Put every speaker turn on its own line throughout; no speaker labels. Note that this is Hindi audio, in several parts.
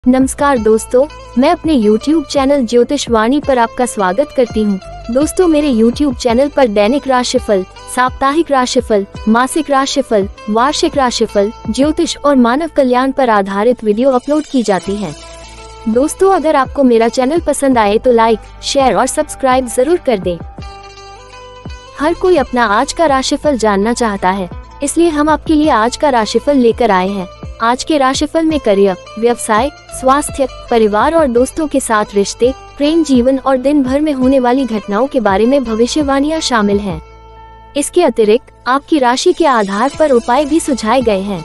नमस्कार दोस्तों, मैं अपने YouTube चैनल ज्योतिष वाणी पर आपका स्वागत करती हूँ। दोस्तों, मेरे YouTube चैनल पर दैनिक राशिफल, साप्ताहिक राशिफल, मासिक राशिफल, वार्षिक राशिफल, ज्योतिष और मानव कल्याण पर आधारित वीडियो अपलोड की जाती है। दोस्तों, अगर आपको मेरा चैनल पसंद आए तो लाइक, शेयर और सब्सक्राइब जरूर कर दें। हर कोई अपना आज का राशिफल जानना चाहता है, इसलिए हम आपके लिए आज का राशिफल लेकर आए हैं। आज के राशिफल में करियर, व्यवसाय, स्वास्थ्य, परिवार और दोस्तों के साथ रिश्ते, प्रेम जीवन और दिन भर में होने वाली घटनाओं के बारे में भविष्यवाणियां शामिल हैं। इसके अतिरिक्त आपकी राशि के आधार पर उपाय भी सुझाए गए हैं।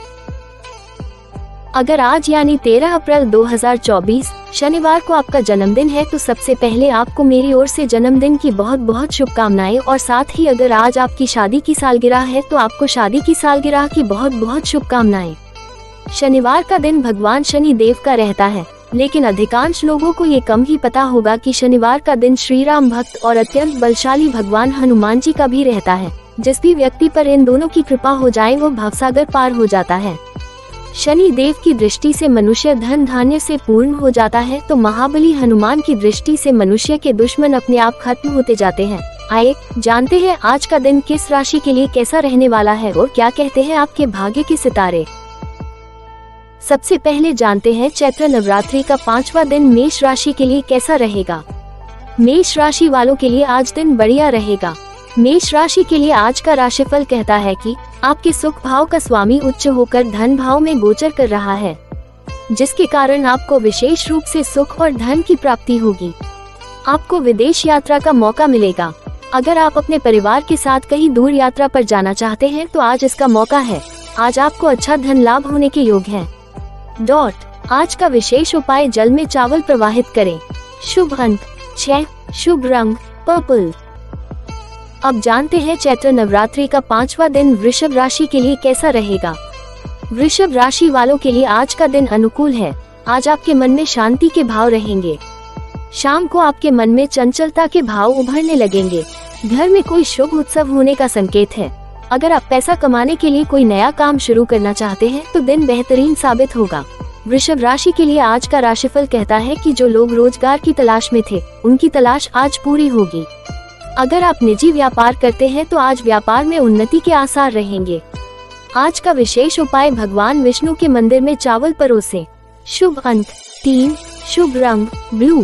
अगर आज यानी 13 अप्रैल 2024 शनिवार को आपका जन्मदिन है तो सबसे पहले आपको मेरी ओर से जन्मदिन की बहुत बहुत शुभकामनाएं और साथ ही अगर आज आपकी शादी की सालगिरह है तो आपको शादी की सालगिरह की बहुत बहुत शुभकामनाएं। शनिवार का दिन भगवान शनि देव का रहता है, लेकिन अधिकांश लोगों को ये कम ही पता होगा कि शनिवार का दिन श्री राम भक्त और अत्यंत बलशाली भगवान हनुमान जी का भी रहता है। जिस भी व्यक्ति पर इन दोनों की कृपा हो जाए वो भवसागर पार हो जाता है। शनि देव की दृष्टि से मनुष्य धन धान्य से पूर्ण हो जाता है तो महाबली हनुमान की दृष्टि से मनुष्य के दुश्मन अपने आप खत्म होते जाते हैं। आइए जानते हैं आज का दिन किस राशि के लिए कैसा रहने वाला है और क्या कहते हैं आपके भाग्य के सितारे। सबसे पहले जानते हैं चैत्र नवरात्रि का 5वां दिन मेष राशि के लिए कैसा रहेगा। मेष राशि वालों के लिए आज दिन बढ़िया रहेगा। मेष राशि के लिए आज का राशिफल कहता है कि आपके सुख भाव का स्वामी उच्च होकर धन भाव में गोचर कर रहा है, जिसके कारण आपको विशेष रूप से सुख और धन की प्राप्ति होगी। आपको विदेश यात्रा का मौका मिलेगा। अगर आप अपने परिवार के साथ कहीं दूर यात्रा पर जाना चाहते हैं तो आज इसका मौका है। आज आपको अच्छा धन लाभ होने के योग है। आज का विशेष उपाय जल में चावल प्रवाहित करें। शुभ अंक 6, शुभ रंग पर्पल। अब जानते हैं चैत्र नवरात्रि का 5वां दिन वृषभ राशि के लिए कैसा रहेगा। वृषभ राशि वालों के लिए आज का दिन अनुकूल है। आज आपके मन में शांति के भाव रहेंगे। शाम को आपके मन में चंचलता के भाव उभरने लगेंगे। घर में कोई शुभ उत्सव होने का संकेत है। अगर आप पैसा कमाने के लिए कोई नया काम शुरू करना चाहते हैं तो दिन बेहतरीन साबित होगा। वृषभ राशि के लिए आज का राशिफल कहता है कि जो लोग रोजगार की तलाश में थे उनकी तलाश आज पूरी होगी। अगर आप निजी व्यापार करते हैं तो आज व्यापार में उन्नति के आसार रहेंगे। आज का विशेष उपाय भगवान विष्णु के मंदिर में चावल परोसें। शुभ अंक 3, शुभ रंग ब्लू।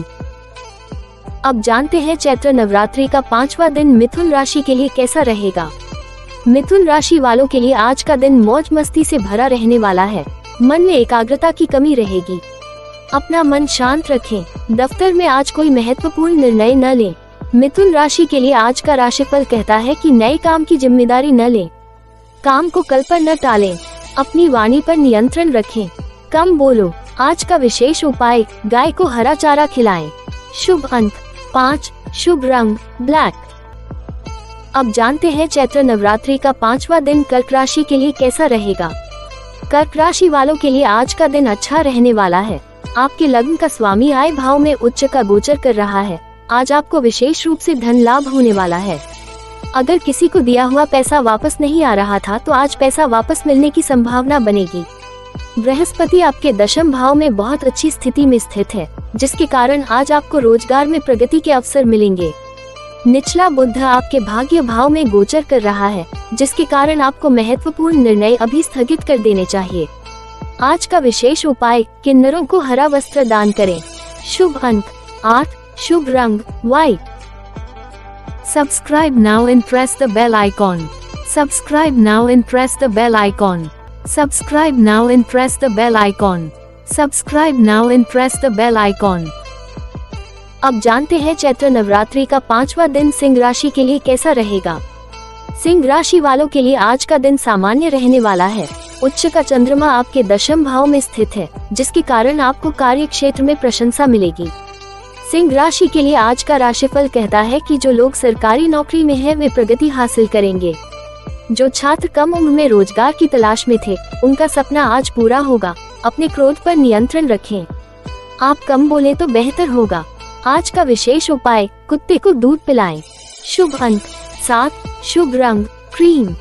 अब जानते हैं चैत्र नवरात्रि का 5वां दिन मिथुन राशि के लिए कैसा रहेगा। मिथुन राशि वालों के लिए आज का दिन मौज मस्ती से भरा रहने वाला है। मन में एकाग्रता की कमी रहेगी। अपना मन शांत रखें। दफ्तर में आज कोई महत्वपूर्ण निर्णय न लें। मिथुन राशि के लिए आज का राशिफल कहता है कि नए काम की जिम्मेदारी न लें। काम को कल पर न टालें। अपनी वाणी पर नियंत्रण रखें। कम बोलो। आज का विशेष उपाय गाय को हरा चारा खिलाएं। शुभ अंक 5, शुभ रंग ब्लैक। अब जानते हैं चैत्र नवरात्रि का 5वां दिन कर्क राशि के लिए कैसा रहेगा। कर्क राशि वालों के लिए आज का दिन अच्छा रहने वाला है। आपके लग्न का स्वामी आय भाव में उच्च का गोचर कर रहा है। आज आपको विशेष रूप से धन लाभ होने वाला है। अगर किसी को दिया हुआ पैसा वापस नहीं आ रहा था तो आज पैसा वापस मिलने की संभावना बनेगी। बृहस्पति आपके दशम भाव में बहुत अच्छी स्थिति में स्थित है, जिसके कारण आज आपको रोजगार में प्रगति के अवसर मिलेंगे। निचला बुध आपके भाग्य भाव में गोचर कर रहा है, जिसके कारण आपको महत्वपूर्ण निर्णय अभी स्थगित कर देने चाहिए। आज का विशेष उपाय किन्नरों को हरा वस्त्र दान करें। शुभ अंक 8, शुभ रंग white. Subscribe now and press the bell icon. Subscribe now and press the bell icon. Subscribe now and press the bell icon. Subscribe now and press the bell icon. अब जानते हैं चैत्र नवरात्रि का 5वां दिन सिंह राशि के लिए कैसा रहेगा। सिंह राशि वालों के लिए आज का दिन सामान्य रहने वाला है। उच्च का चंद्रमा आपके दशम भाव में स्थित है, जिसके कारण आपको कार्य क्षेत्र में प्रशंसा मिलेगी। सिंह राशि के लिए आज का राशिफल कहता है कि जो लोग सरकारी नौकरी में हैं वे प्रगति हासिल करेंगे। जो छात्र कम उम्र में रोजगार की तलाश में थे उनका सपना आज पूरा होगा। अपने क्रोध पर नियंत्रण रखें। आप कम बोले तो बेहतर होगा। आज का विशेष उपाय कुत्ते को दूध पिलाएं। शुभ अंक 7, शुभ रंग क्रीम।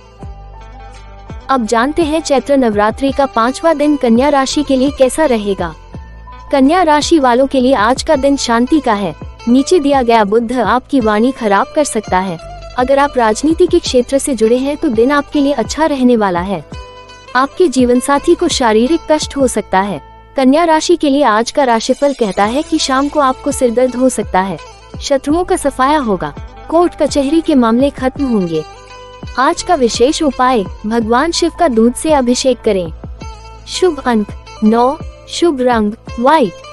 अब जानते हैं चैत्र नवरात्रि का 5वां दिन कन्या राशि के लिए कैसा रहेगा। कन्या राशि वालों के लिए आज का दिन शांति का है। नीचे दिया गया बुध आपकी वाणी खराब कर सकता है। अगर आप राजनीति के क्षेत्र से जुड़े हैं तो दिन आपके लिए अच्छा रहने वाला है। आपके जीवन साथी को शारीरिक कष्ट हो सकता है। कन्या राशि के लिए आज का राशिफल कहता है कि शाम को आपको सिरदर्द हो सकता है। शत्रुओं का सफाया होगा। कोर्ट कचहरी के मामले खत्म होंगे। आज का विशेष उपाय, भगवान शिव का दूध से अभिषेक करें। शुभ अंक 9, शुभ रंग व्हाइट।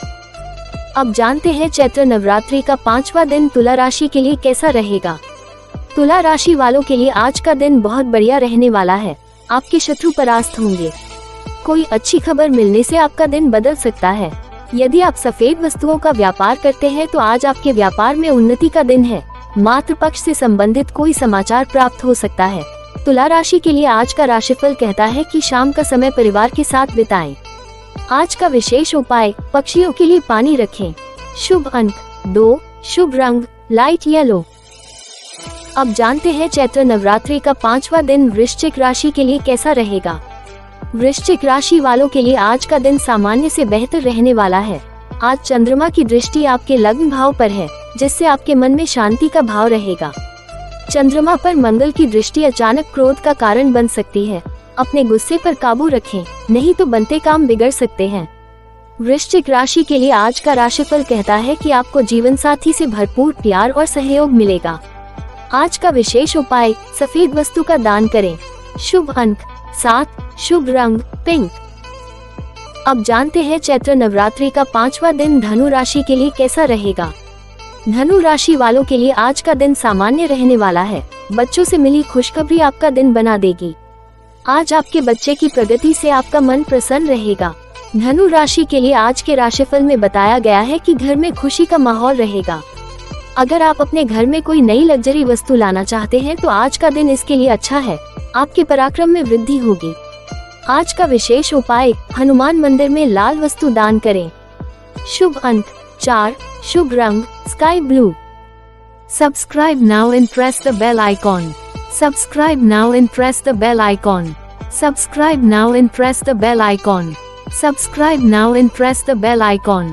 अब जानते हैं चैत्र नवरात्रि का 5वां दिन तुला राशि के लिए कैसा रहेगा। तुला राशि वालों के लिए आज का दिन बहुत बढ़िया रहने वाला है। आपके शत्रु परास्त होंगे। कोई अच्छी खबर मिलने से आपका दिन बदल सकता है। यदि आप सफेद वस्तुओं का व्यापार करते हैं तो आज आपके व्यापार में उन्नति का दिन है। मातृपक्ष से संबंधित कोई समाचार प्राप्त हो सकता है। तुला राशि के लिए आज का राशिफल कहता है कि शाम का समय परिवार के साथ बिताएं। आज का विशेष उपाय, पक्षियों के लिए पानी रखें। शुभ अंक 2, शुभ रंग लाइट येलो। अब जानते हैं चैत्र नवरात्रि का 5वां दिन वृश्चिक राशि के लिए कैसा रहेगा। वृश्चिक राशि वालों के लिए आज का दिन सामान्य से बेहतर रहने वाला है। आज चंद्रमा की दृष्टि आपके लग्न भाव पर है, जिससे आपके मन में शांति का भाव रहेगा। चंद्रमा पर मंगल की दृष्टि अचानक क्रोध का कारण बन सकती है। अपने गुस्से पर काबू रखें, नहीं तो बनते काम बिगड़ सकते हैं। वृश्चिक राशि के लिए आज का राशिफल कहता है कि आपको जीवन साथी से भरपूर प्यार और सहयोग मिलेगा। आज का विशेष उपाय, सफेद वस्तु का दान करें। शुभ अंक 7, शुभ रंग पिंक। अब जानते हैं चैत्र नवरात्रि का 5वां दिन धनु राशि के लिए कैसा रहेगा। धनु राशि वालों के लिए आज का दिन सामान्य रहने वाला है। बच्चों से मिली खुशखबरी आपका दिन बना देगी। आज आपके बच्चे की प्रगति से आपका मन प्रसन्न रहेगा। धनु राशि के लिए आज के राशिफल में बताया गया है कि घर में खुशी का माहौल रहेगा। अगर आप अपने घर में कोई नई लग्जरी वस्तु लाना चाहते हैं तो आज का दिन इसके लिए अच्छा है। आपके पराक्रम में वृद्धि होगी। आज का विशेष उपाय, हनुमान मंदिर में लाल वस्तु दान करें। शुभ अंक 4, शुभ रंग sky blue. Subscribe now and press the bell icon. Subscribe now and press the bell icon. Subscribe now and press the bell icon. Subscribe now and press the bell icon.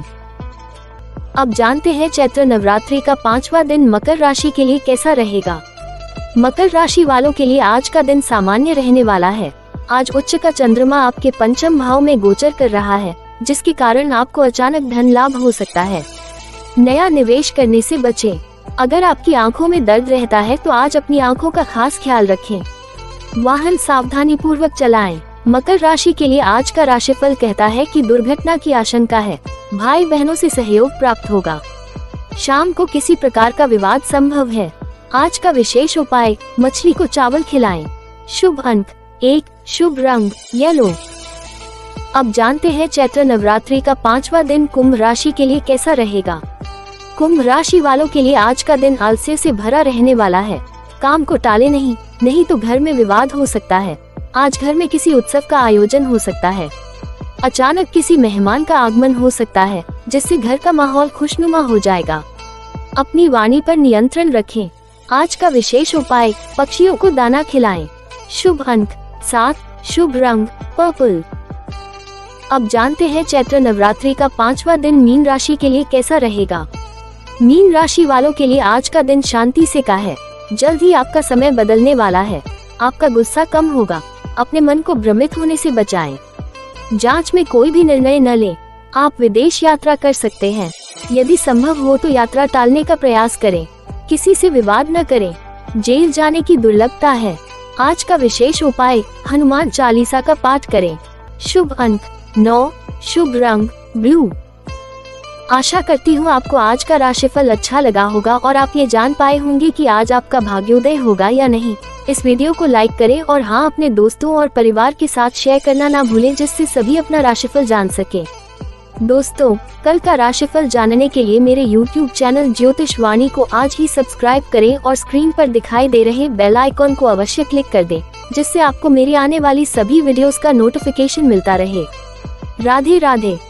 अब जानते हैं चैत्र नवरात्रि का 5वां दिन मकर राशि के लिए कैसा रहेगा। मकर राशि वालों के लिए आज का दिन सामान्य रहने वाला है। आज उच्च का चंद्रमा आपके पंचम भाव में गोचर कर रहा है, जिसके कारण आपको अचानक धन लाभ हो सकता है। नया निवेश करने से बचें। अगर आपकी आंखों में दर्द रहता है तो आज अपनी आंखों का खास ख्याल रखें। वाहन सावधानी पूर्वक चलाएं। मकर राशि के लिए आज का राशिफल कहता है कि दुर्घटना की आशंका है। भाई बहनों से सहयोग प्राप्त होगा। शाम को किसी प्रकार का विवाद संभव है। आज का विशेष उपाय, मछली को चावल खिलाएं। शुभ अंक 1, शुभ रंग येलो। अब जानते हैं चैत्र नवरात्रि का 5वां दिन कुंभ राशि के लिए कैसा रहेगा। कुंभ राशि वालों के लिए आज का दिन आलस्य से भरा रहने वाला है। काम को टाले नहीं तो घर में विवाद हो सकता है। आज घर में किसी उत्सव का आयोजन हो सकता है। अचानक किसी मेहमान का आगमन हो सकता है, जिससे घर का माहौल खुशनुमा हो जाएगा। अपनी वाणी पर नियंत्रण रखें। आज का विशेष उपाय, पक्षियों को दाना खिलाएं। शुभ अंक 7, शुभ रंग पर्पल। अब जानते हैं चैत्र नवरात्रि का 5वां दिन मीन राशि के लिए कैसा रहेगा। मीन राशि वालों के लिए आज का दिन शांति से का है। जल्द ही आपका समय बदलने वाला है। आपका गुस्सा कम होगा। अपने मन को भ्रमित होने से बचाएं। जांच में कोई भी निर्णय न लें। आप विदेश यात्रा कर सकते हैं। यदि संभव हो तो यात्रा टालने का प्रयास करें। किसी से विवाद न करें। जेल जाने की दुर्लभता है। आज का विशेष उपाय, हनुमान चालीसा का पाठ करें। शुभ अंक 9, शुभ रंग ब्लू। आशा करती हूँ आपको आज का राशिफल अच्छा लगा होगा और आप ये जान पाए होंगे कि आज आपका भाग्योदय होगा या नहीं। इस वीडियो को लाइक करें और हाँ, अपने दोस्तों और परिवार के साथ शेयर करना ना भूलें, जिससे सभी अपना राशिफल जान सके। दोस्तों, कल का राशिफल जानने के लिए मेरे YouTube चैनल ज्योतिष वाणी को आज ही सब्सक्राइब करें और स्क्रीन पर दिखाई दे रहे बेल आइकॉन को अवश्य क्लिक कर दें, जिससे आपको मेरी आने वाली सभी वीडियोस का नोटिफिकेशन मिलता रहे। राधे राधे।